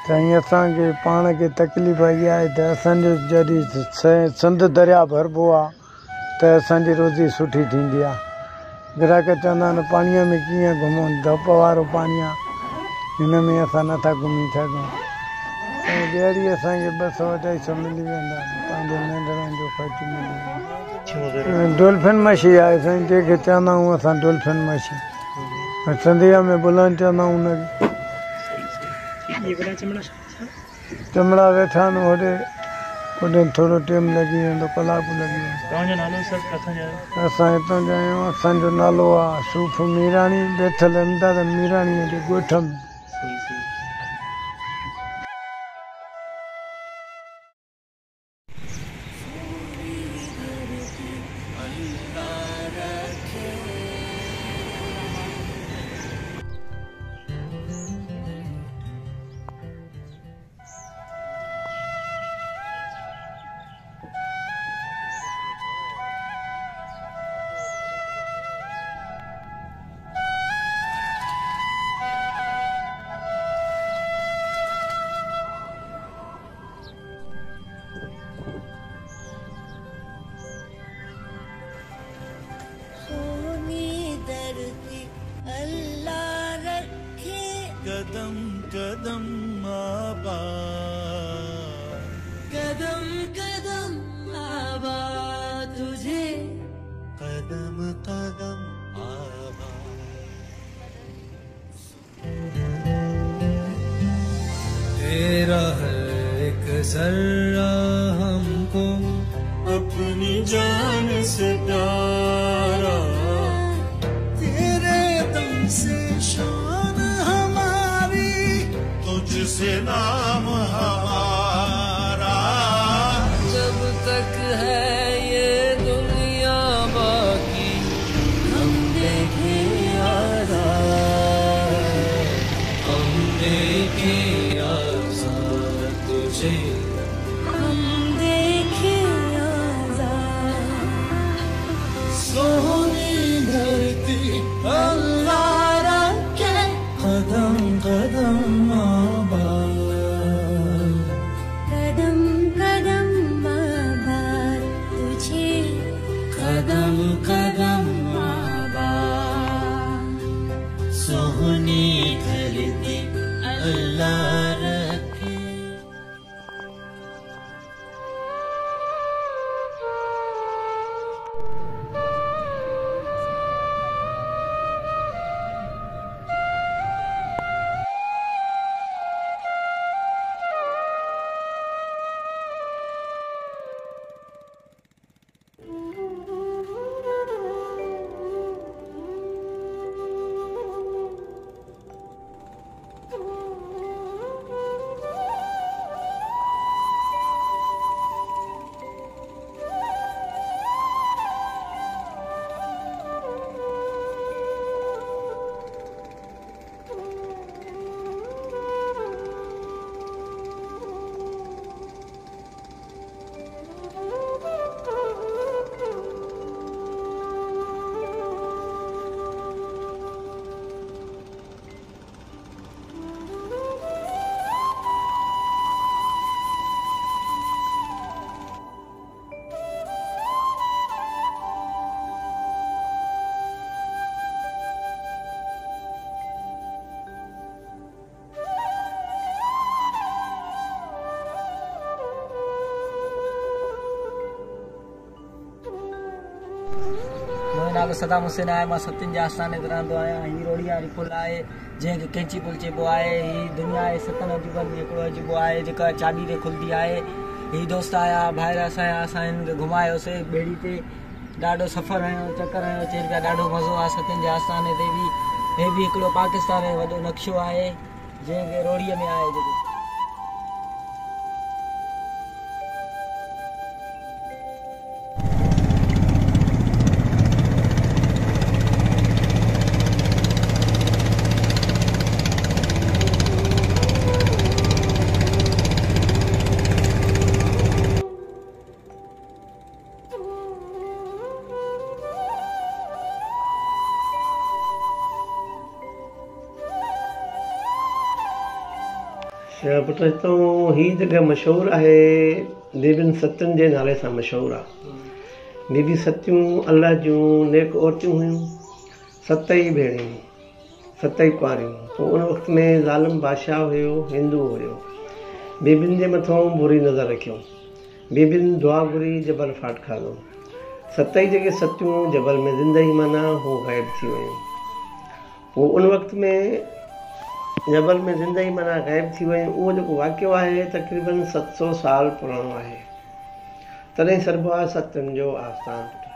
साईं असांखे पाण खे तकलीफ़ इहा आहे त असांजो जॾहिं संद दरिया भरबो आहे त असांजी रोज़ी सुठी थींदी आहे। ग्राहक चवंदा आहिनि पाणीअ में कीअं घुमूं, धप वारो पाणी आहे, हिन में असां नथा घुमी सघूं। साईं ॾियारी असांखे 200-250 मिली वेंदा, पंहिंजे नंढड़नि जो ख़र्चु मिली वेंदो। डोल्फिन मछी आहे साईं, जंहिंखे चवंदा आहियूं असां डोल्फिन मछी, सिंधीअ में बुलन चवंदा आहियूं हुनखे। चमड़ा वेठा आहिनि होॾे थोरो टाइम लॻी वेंदो, कलाकु लॻी वेंदो। असां हितां जा आहियूं, असांजो नालो आहे सूफ़ मीराणी, बेठल अहमदाबाद मीराणीअ जे ॻोठ में। कदम कदम आबाद, कदम कदम आबाद तुझे, कदम कदम आबाद। तेरा हर एक जर्रा हमको अपनी जान से प्यारा, तेरे दम से शान हमारी, तुझसे नाम हमारा। जब तक है ये दुनिया बाकी, हम देखे आज़ाद, हम देखे आज़ाद तुझे, हम देखे आज़ाद। सोनी धरती अल्लाह रखे, कदम कदम आबाद, कदम कदम आबाद तुझे, कदम कदम आबाद। सोहनी धरती अल्लाह रखे। नालो सदाम हुसैन आहे। मां सतिन जे आस्थाने ते रहंदो आहियां। हीअ रोड़ी वारी पुल आहे जंहिंखे कैंची पुल चइबो आहे। हीअ दुनिया जे 7 अजूबनि में हिकिड़ो अजूबो आहे जेका चाॿी ते खुलंदी आहे। हीअ दोस्त आया ॿाहिरि असां हिन खे घुमायोसीं ॿेड़ी ते, ॾाढो सफ़र हयो, चकर हयो, चइनि पिया ॾाढो मज़ो आहे सतिन जे आस्थाने ते बि। हे बि हिकिड़ो पाकिस्तान जो वॾो नक्शो आहे जंहिंखे रोड़ीअ में आहे जेको। पुट हितां हीअ जॻह मशहूरु आहे बीबियुनि सतियुनि जे नाले सां मशहूरु आहे। बीबी सतियूं अल्लाह जूं नेक औरतियूं हुयूं, 7 भेणियूं, 7 कुआरियूं। पोइ उन वक़्त में ज़ालिम बादशाह हुयो, हिंदू हुयो। बीबियुनि जे मथां बुरी नज़र रखियो। बीबियुनि दुआ घुरी, जबल फाट खाधो। 7 जेके सतियूं जबल में ज़िंदगी माना हू ग़ाइब थी वियूं। पोइ उन वक़्त में जबल में ज़िंदगी माना ग़ाइब थी वियूं। उहो जेको वाक़ियो आहे तक़रीबन 700 साल पुराणो आहे। तॾहिं सरबो आहे सतनि जो आस्थान।